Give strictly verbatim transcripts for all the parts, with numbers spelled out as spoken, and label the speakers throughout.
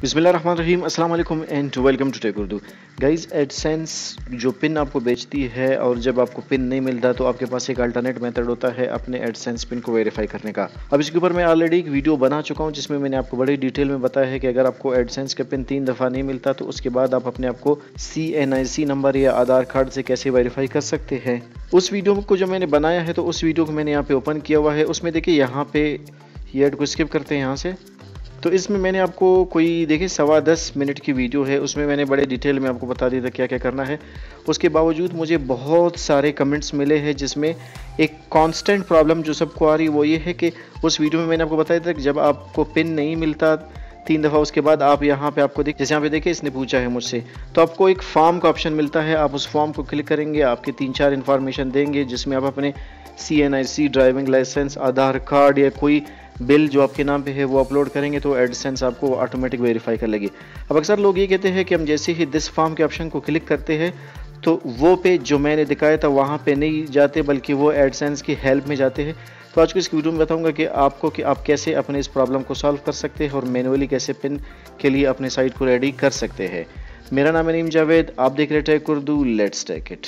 Speaker 1: बिस्मिल्लाहिर्रहमानिर्रहीम, अस्सलाम-ओ-अलैकुम and welcome to tech Urdu. Guys, AdSense जो पिन आपको बेचती है और जब आपको पिन नहीं मिलता तो आपके पास एक अल्टरनेट मेथड होता है अपने एडसेंस पिन को वेरीफाई करने का। अब इसके ऊपर मैं ऑलरेडी एक वीडियो बना चुका हूं जिसमें मैंने आपको बड़ी डिटेल में बताया है कि अगर आपको एडसेंस का पिन तीन दफ़ा नहीं मिलता तो उसके बाद आप अपने आपको सी एन आई सी नंबर या आधार कार्ड से कैसे वेरीफाई कर सकते हैं। उस वीडियो को जो मैंने बनाया है तो उस वीडियो को मैंने यहाँ पे ओपन किया हुआ है। उसमें देखिए यहाँ पे ये ऐड को स्किप करते हैं यहाँ से। तो इसमें मैंने आपको कोई देखिए सवा दस मिनट की वीडियो है, उसमें मैंने बड़े डिटेल में आपको बता दिया था क्या क्या करना है। उसके बावजूद मुझे बहुत सारे कमेंट्स मिले हैं जिसमें एक कांस्टेंट प्रॉब्लम जो सबको आ रही है वो ये है कि उस वीडियो में मैंने आपको बताया था कि जब आपको पिन नहीं मिलता तीन दफ़ा उसके बाद आप यहाँ पे आपको देख जैसे यहाँ पे देखिए इसने पूछा है मुझसे, तो आपको एक फॉर्म का ऑप्शन मिलता है। आप उस फॉर्म को क्लिक करेंगे, आपके तीन चार इन्फॉर्मेशन देंगे जिसमें आप अपने C N I C, driving license, Aadhaar card या कोई बिल जो आपके नाम पे है वो अपलोड करेंगे तो एडसेंस आपको ऑटोमेटिक वेरीफाई कर लेगी। अब अक्सर लोग ये कहते हैं कि हम जैसे ही दिस फॉर्म के ऑप्शन को क्लिक करते हैं तो वो पेज जो मैंने दिखाया था वहाँ पे नहीं जाते बल्कि वो एडसेंस की हेल्प में जाते हैं। तो आज को इस वीडियो में बताऊंगा कि आपको कि आप कैसे अपने इस प्रॉब्लम को सॉल्व कर सकते हैं और मैनुअली कैसे पिन के लिए अपने साइट को रेडी कर सकते हैं। मेरा नाम है नीम जावेद, आप देख रहे हैं tech Urdu, let's take it.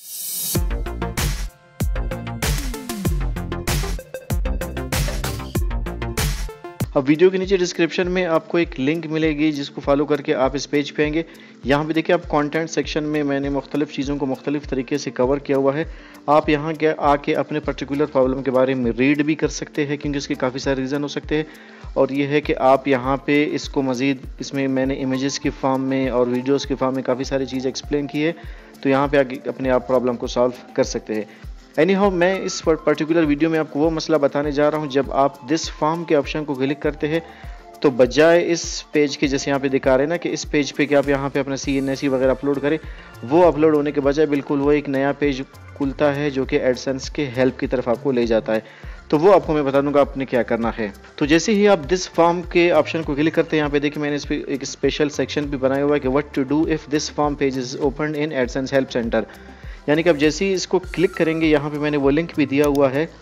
Speaker 1: अब वीडियो के नीचे डिस्क्रिप्शन में आपको एक लिंक मिलेगी जिसको फॉलो करके आप इस पेज पे आएंगे। यहाँ पे देखिए आप कंटेंट सेक्शन में मैंने मुख्तलिफ चीज़ों को मुख्तलिफ तरीके से कवर किया हुआ है। आप यहाँ के आके अपने पर्टिकुलर प्रॉब्लम के बारे में रीड भी कर सकते हैं क्योंकि इसके काफ़ी सारे रीज़न हो सकते हैं। और ये है कि आप यहाँ पे इसको मज़ीद इसमें मैंने इमेजेस की फॉर्म में और वीडियोज़ की फॉर्म में काफ़ी सारी चीज़ एक्सप्लेन की है, तो यहाँ पर आके अपने आप प्रॉब्लम को सॉल्व कर सकते हैं। एनी हाउ, मैं इस पर्टिकुलर वीडियो में आपको वो मसला बताने जा रहा हूँ जब आप दिस फॉर्म के ऑप्शन को क्लिक करते हैं तो बजाय इस पेज के जैसे यहाँ पे दिखा रहे हैं ना कि इस पेज पे कि आप यहाँ पे अपना सी एन आई सी वगैरह अपलोड करें, वो अपलोड होने के बजाय बिल्कुल वो एक नया पेज खुलता है जो कि एडसेंस के हेल्प की तरफ आपको ले जाता है। तो वो आपको मैं बता दूंगा आपने क्या करना है। तो जैसे ही आप दिस फॉर्म के ऑप्शन को क्लिक करते हैं, यहाँ पे देखिए मैंने इस पर एक स्पेशल सेक्शन भी बनाया हुआ है कि what to do if this form page is open in AdSense help centre. यानी कि अब जैसे ही इसको क्लिक करेंगे, यहाँ पे मैंने वो लिंक भी दिया हुआ है,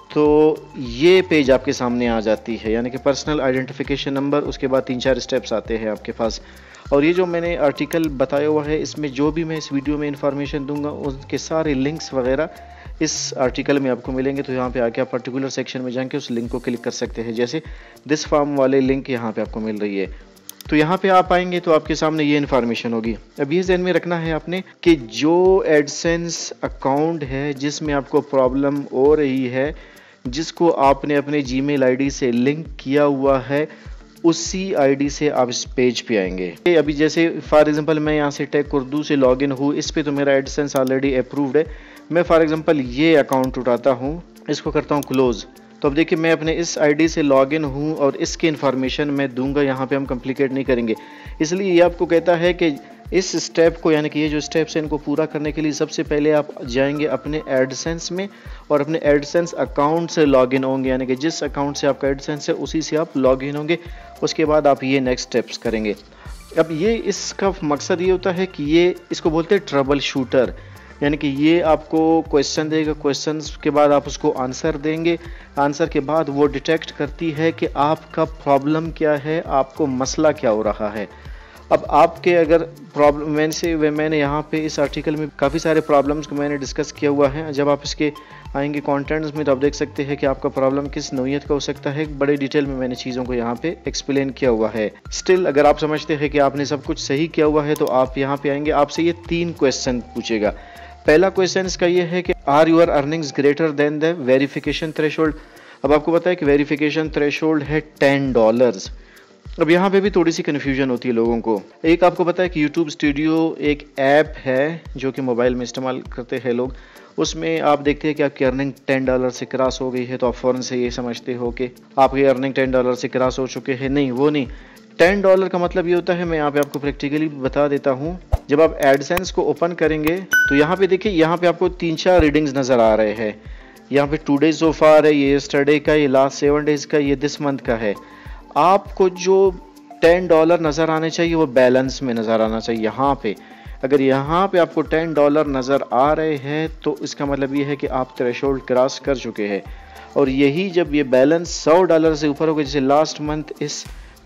Speaker 1: तो ये पेज आपके सामने आ जाती है। यानी कि पर्सनल आइडेंटिफिकेशन नंबर, उसके बाद तीन चार स्टेप्स आते हैं आपके पास। और ये जो मैंने आर्टिकल बताया हुआ है इसमें जो भी मैं इस वीडियो में इंफॉर्मेशन दूंगा उसके सारे लिंक्स वगैरह इस आर्टिकल में आपको मिलेंगे। तो यहाँ पे आके आप पर्टिकुलर सेक्शन में जाके उस लिंक को क्लिक कर सकते हैं, जैसे दिस फॉर्म वाले लिंक यहाँ पे आपको मिल रही है। तो यहाँ पे आप आएंगे तो आपके सामने ये इन्फॉर्मेशन होगी। अब ये ध्यान में रखना है आपने कि जो एडसेंस अकाउंट है जिसमें आपको प्रॉब्लम हो रही है, जिसको आपने अपने जीमेल आईडी से लिंक किया हुआ है, उसी आईडी से आप इस पेज पे आएंगे। अभी जैसे फॉर एग्जांपल मैं यहाँ से टेक उर्दू से लॉगिन हूँ, इस पे तो मेरा एडसेंस ऑलरेडी अप्रूव्ड है। मैं फॉर एग्जांपल ये अकाउंट उठाता हूँ, इसको करता हूँ क्लोज। तो अब देखिए मैं अपने इस आईडी से लॉगिन हूँ और इसकी इन्फॉर्मेशन मैं दूंगा, यहाँ पे हम कम्प्लिकेट नहीं करेंगे। इसलिए ये आपको कहता है कि इस स्टेप को, यानी कि ये जो स्टेप्स हैं इनको पूरा करने के लिए सबसे पहले आप जाएंगे अपने एडसेंस में और अपने एडसेंस अकाउंट से लॉगिन होंगे। यानी कि जिस अकाउंट से आपका एडसेंस है उसी से आप लॉगिन होंगे। उसके बाद आप ये नेक्स्ट स्टेप्स करेंगे। अब ये इसका मकसद ये होता है कि ये इसको बोलते हैं ट्रबल शूटर, यानी कि ये आपको क्वेश्चन देगा, क्वेश्चन के बाद आप उसको आंसर देंगे, आंसर के बाद वो डिटेक्ट करती है कि आपका प्रॉब्लम क्या है, आपको मसला क्या हो रहा है। अब आपके अगर प्रॉब्लम मैंने से मैंने यहाँ पे इस आर्टिकल में काफ़ी सारे प्रॉब्लम्स को मैंने डिस्कस किया हुआ है। जब आप इसके आएंगे कंटेंट्स में तो आप देख सकते हैं कि आपका प्रॉब्लम किस नौइयत का हो सकता है। बड़े डिटेल में मैंने चीज़ों को यहाँ पे एक्सप्लेन किया हुआ है। स्टिल अगर आप समझते हैं कि आपने सब कुछ सही किया हुआ है तो आप यहाँ पे आएंगे, आपसे ये तीन क्वेश्चन पूछेगा। पहला क्वेश्चन इसका ये है कि are your earnings greater than the verification threshold. अब आपको पता है कि वेरिफिकेशन थ्रेशोल्ड है टेन डॉलर्स। अब यहाँ पे भी थोड़ी सी कन्फ्यूजन होती है लोगों को। एक आपको पता है कि यूट्यूब स्टूडियो एक ऐप है जो कि मोबाइल में इस्तेमाल करते हैं लोग। उसमें आप देखते हैं कि आपकी अर्निंग टेन डॉलर से क्रॉस हो गई है तो आप फ़ौरन से ये समझते हो कि आपकी अर्निंग टेन डॉलर से क्रॉस हो चुके हैं। नहीं, वो नहीं। टेन डॉलर का मतलब ये होता है, मैं यहाँ पे आपको प्रैक्टिकली बता देता हूँ। जब आप एडसेंस को ओपन करेंगे तो यहाँ पे देखिए, यहाँ पे आपको तीन चार रीडिंग्स नज़र आ रहे हैं। यहाँ पे टू डेज सो फार है, ये यस्टरडे का, ये लास्ट सेवन डेज का, ये दिस मंथ का है। आपको जो टेन डॉलर नज़र आने चाहिए वो बैलेंस में नज़र आना चाहिए। यहाँ पे अगर यहाँ पे आपको टेन डॉलर नज़र आ रहे हैं तो इसका मतलब ये है कि आप थ्रेशोल्ड क्रॉस कर चुके हैं। और यही जब ये बैलेंस सौ डॉलर से ऊपर होगा, जैसे लास्ट मंथ इस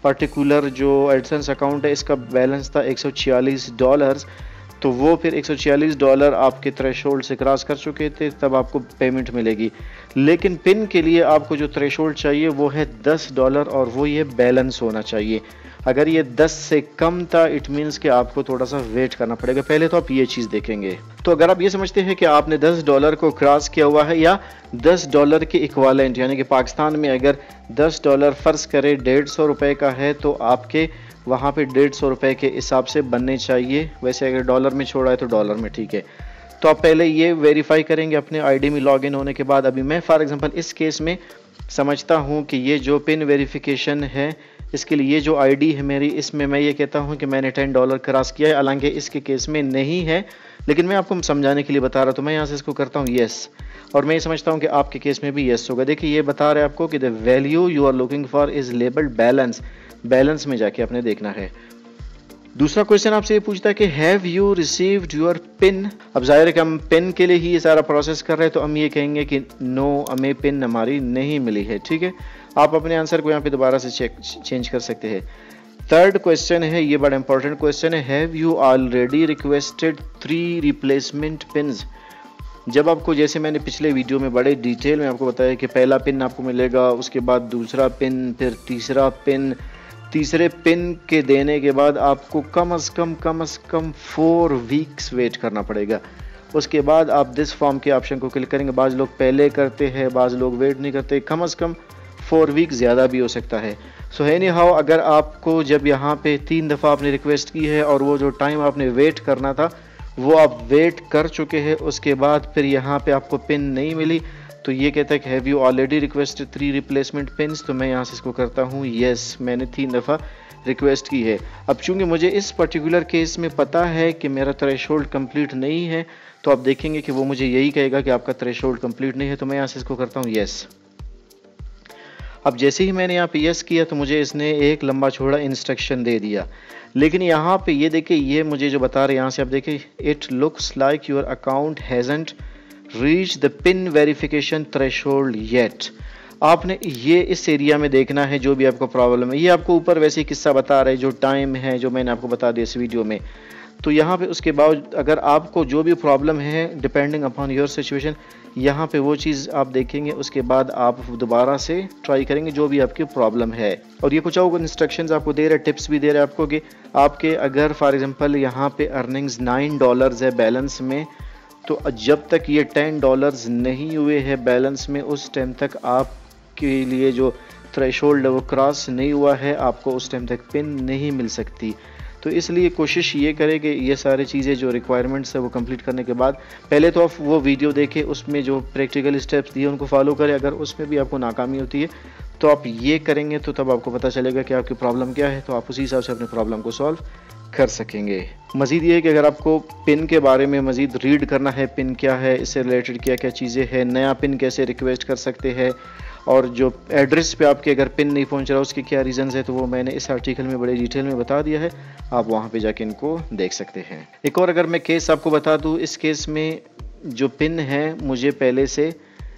Speaker 1: पर्टिकुलर जो एडसेंस अकाउंट है इसका बैलेंस था एक सौ छियालीस डॉलर्स, तो वो फिर एक सौ छियालीस डॉलर आपके थ्रेशोल्ड से क्रॉस कर चुके थे, तब आपको पेमेंट मिलेगी। लेकिन पिन के लिए आपको जो थ्रेशोल्ड चाहिए वो है दस डॉलर और वो ये बैलेंस होना चाहिए। अगर ये दस से कम था इट मीन्स कि आपको थोड़ा सा वेट करना पड़ेगा। पहले तो आप ये चीज़ देखेंगे। तो अगर आप ये समझते हैं कि आपने दस डॉलर को क्रॉस किया हुआ है या दस डॉलर के इक्वालेंट, यानी कि पाकिस्तान में अगर दस डॉलर फर्ज करे डेढ़ सौ रुपये का है तो आपके वहाँ पे डेढ़ सौ रुपये के हिसाब से बनने चाहिए। वैसे अगर डॉलर में छोड़ा है तो डॉलर में ठीक है। तो आप पहले ये वेरीफाई करेंगे अपने आईडी में लॉगिन होने के बाद। अभी मैं फॉर एग्जांपल इस केस में समझता हूँ कि ये जो पिन वेरिफिकेशन है इसके लिए ये जो आईडी है मेरी, इसमें मैं ये कहता हूँ कि मैंने टेन डॉलर क्रॉस किया है, हालांकि इसके केस में नहीं है, लेकिन मैं आपको समझाने के लिए बता रहा। तो मैं यहाँ से इसको करता हूँ येस, और मैं ये समझता हूँ कि आपके केस में भी येस होगा। देखिए ये बता रहा है आपको कि the value you are looking for is labelled balance. Balance में जाके आपने देखना है। दूसरा क्वेश्चन आपसे ये पूछता है कि have you received your pin. अब जाहिर है कि हम पिन के लिए ही ये सारा प्रोसेस कर रहे हैं, तो हम ये कहेंगे कि नो, हमें पिन हमारी नहीं मिली है। ठीक है, आप अपने आंसर को यहाँ पे दोबारा से चेक चेंज कर सकते हैं। थर्ड क्वेश्चन है, ये बड़ा इंपॉर्टेंट क्वेश्चन है, have you already requested three replacement pins. जब आपको, जैसे मैंने पिछले वीडियो में बड़े डिटेल में आपको बताया कि पहला पिन आपको मिलेगा, उसके बाद दूसरा पिन, फिर तीसरा पिन, तीसरे पिन के देने के बाद आपको कम अज़ कम कम अज़ कम फोर वीक्स वेट करना पड़ेगा। उसके बाद आप दिस फॉर्म के ऑप्शन को क्लिक करेंगे। बाज़ लोग पहले करते हैं, बाज़ लोग वेट नहीं करते। कम अज़ कम फोर वीक ज़्यादा भी हो सकता है। सो एनी हाउ, अगर आपको जब यहाँ पे तीन दफ़ा आपने रिक्वेस्ट की है और वो जो टाइम आपने वेट करना था वो आप वेट कर चुके हैं, उसके बाद फिर यहाँ पे आपको पिन नहीं मिली, तो ये कहता है कि have you already requested three replacement pins. तो मैं यहाँ से इसको करता हूँ येस, मैंने तीन दफ़ा रिक्वेस्ट की है। अब चूंकि मुझे इस पर्टिकुलर केस में पता है कि मेरा थ्रेशोल्ड कंप्लीट नहीं है, तो आप देखेंगे कि वो मुझे यही कहेगा कि आपका थ्रेशोल्ड कंप्लीट नहीं है। तो मैं यहाँ से इसको करता हूँ येस। अब जैसे ही मैंने यहाँ पे यस किया तो मुझे इसने एक लंबा चौड़ा इंस्ट्रक्शन दे दिया, लेकिन यहाँ पे ये देखिए, ये मुझे जो बता रहे हैं यहाँ से आप देखिए, it looks like your account hasn't reach the pin verification threshold yet. आपने ये इस एरिया में देखना है जो भी आपको प्रॉब्लम है। ये आपको ऊपर वैसे ही किस्सा बता रहा है, जो टाइम है जो मैंने आपको बता दिया इस वीडियो में। तो यहाँ पे उसके बावजूद अगर आपको जो भी प्रॉब्लम है डिपेंडिंग अपॉन योर सिचुएशन, यहाँ पे वो चीज़ आप देखेंगे, उसके बाद आप दोबारा से ट्राई करेंगे जो भी आपकी प्रॉब्लम है। और ये कुछ और इंस्ट्रक्शंस आपको दे रहे हैं, टिप्स भी दे रहे हैं आपको कि आपके अगर फॉर एग्जांपल यहाँ पे अर्निंग्स नाइन डॉलर्स है बैलेंस में, तो जब तक ये टेन डॉलर्स नहीं हुए हैं बैलेंस में, उस टाइम तक आपके लिए जो थ्रेशोल्ड है वो क्रॉस नहीं हुआ है, आपको उस टाइम तक पिन नहीं मिल सकती। तो इसलिए कोशिश ये करें कि ये सारी चीज़ें जो रिक्वायरमेंट्स है वो कंप्लीट करने के बाद पहले तो आप वो वीडियो देखें, उसमें जो प्रैक्टिकल स्टेप्स दिए उनको फॉलो करें। अगर उसमें भी आपको नाकामी होती है तो आप ये करेंगे तो तब आपको पता चलेगा कि आपकी प्रॉब्लम क्या है, तो आप उसी हिसाब से अपनी प्रॉब्लम को सॉल्व कर सकेंगे। मज़ीद ये है कि अगर आपको पिन के बारे में मज़ीद रीड करना है, पिन क्या है, इससे रिलेटेड क्या क्या चीज़ें हैं, नया पिन कैसे रिक्वेस्ट कर सकते हैं, और जो एड्रेस पे आपके अगर पिन नहीं पहुंच रहा उसके क्या रीज़न्स है, तो वो मैंने इस आर्टिकल में बड़े डिटेल में बता दिया है, आप वहां पे जाके इनको देख सकते हैं। एक और अगर मैं केस आपको बता दूं, इस केस में जो पिन है मुझे पहले से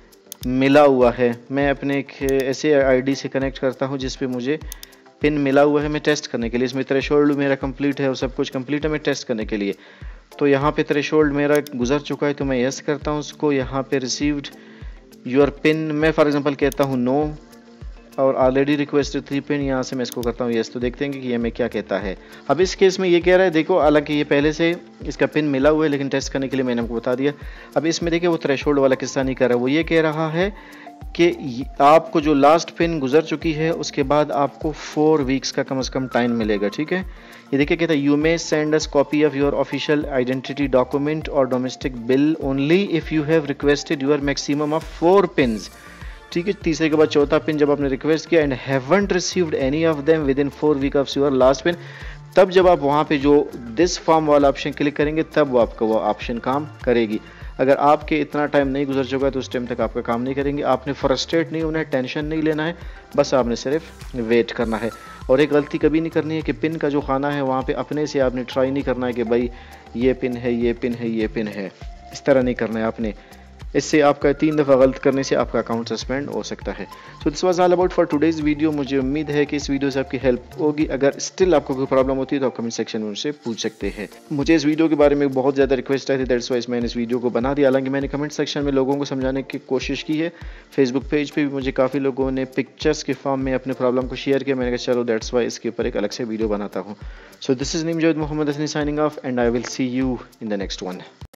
Speaker 1: मिला हुआ है। मैं अपने एक ऐसे आईडी से कनेक्ट करता हूं जिस पे मुझे पिन मिला हुआ है, मैं टेस्ट करने के लिए। इसमें थ्रेशोल्ड मेरा कंप्लीट है और सब कुछ कंप्लीट है, मैं टेस्ट करने के लिए। तो यहाँ पे थ्रेशोल्ड मेरा गुजर चुका है, तो मैं यस करता हूँ उसको। यहाँ पे रिसीव्ड योर पिन मैं फॉर एग्जांपल कहता हूँ नो, और ऑलरेडी रिक्वेस्टेड थ्री पिन, यहाँ से मैं इसको करता हूँ यस। तो देखते हैं कि ये हमें क्या कहता है। अब इस केस में ये कह रहा है, देखो हालांकि ये पहले से इसका पिन मिला हुआ है, लेकिन टेस्ट करने के लिए मैंने आपको बता दिया। अब इसमें देखिए वो थ्रेशोल्ड वाला किस्सा नहीं कर रहा है, वो ये कह रहा है कि आपको जो लास्ट पिन गुजर चुकी है उसके बाद आपको फोर वीक्स का कम से कम टाइम मिलेगा। ठीक है, ये देखिए कहता है you may send us copy of your official identity document और domestic bill only if you have requested your maximum of four pins. ठीक है, तीसरे के बाद चौथा पिन जब आपने रिक्वेस्ट किया and haven't received any of them within four week of your last pin, तब जब आप वहाँ पे जो दिस फॉर्म वाला ऑप्शन क्लिक करेंगे तब वो आपका वो ऑप्शन काम करेगी। अगर आपके इतना टाइम नहीं गुजर चुका है तो उस टाइम तक आपका काम नहीं करेंगे। आपने फ्रस्ट्रेट नहीं होना है, टेंशन नहीं लेना है, बस आपने सिर्फ वेट करना है। और एक गलती कभी नहीं करनी है कि पिन का जो खाना है वहाँ पे अपने से आपने ट्राई नहीं करना है कि भाई ये पिन है, ये पिन है, ये पिन है, इस तरह नहीं करना है। आपने इससे आपका तीन दफ़ा गलत करने से आपका अकाउंट सस्पेंड हो सकता है। So this was all about for today's video. मुझे उम्मीद है कि इस वीडियो से आपकी हेल्प होगी। अगर स्टिल आपको कोई प्रॉब्लम होती है तो आप कमेंट सेक्शन में मुझसे पूछ सकते हैं। मुझे इस वीडियो के बारे में बहुत ज़्यादा रिक्वेस्ट आई थी, दैट्स वाइज मैंने इस वीडियो को बना दिया। हालांकि मैंने कमेंट सेक्शन में लोगों को समझाने की कोशिश की है। फेसबुक पेज पे भी मुझे काफ़ी लोगों ने पिक्चर्स के फॉर्म में अपने प्रॉब्लम को शेयर किया। मैंने कहा चलो दैट्स वाई इसके ऊपर एक अलग से वीडियो बनाता हूँ। सो दिस इज़ निमजोद Mohammad Hasni signing off and I will see you in the next one.